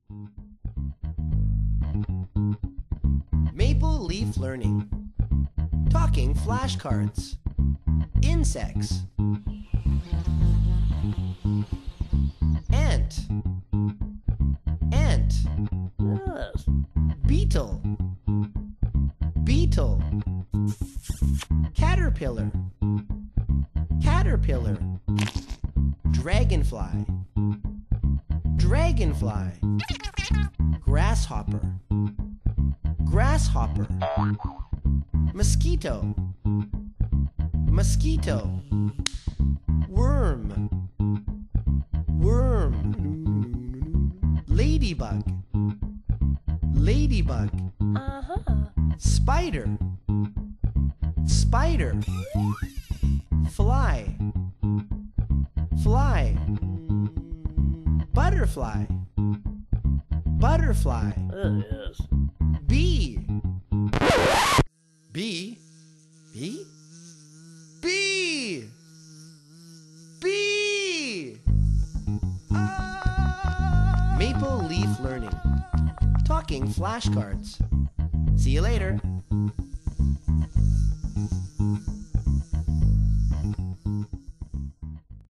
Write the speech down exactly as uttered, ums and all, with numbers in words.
Maple Leaf Learning. Talking flashcards. Insects. Ant. Ant. Yes. Beetle. Beetle. Caterpillar. Caterpillar. Dragonfly. Dragonfly. Grasshopper. Grasshopper. Mosquito. Mosquito. Worm. Worm. Ladybug. Ladybug. Uh-huh. Spider. Spider. Fly. Fly. Butterfly. Butterfly. Uh, yes. Bee. Bee. Bee. Bee. Bee. Ah. Maple Leaf Learning. Talking flashcards. See you later.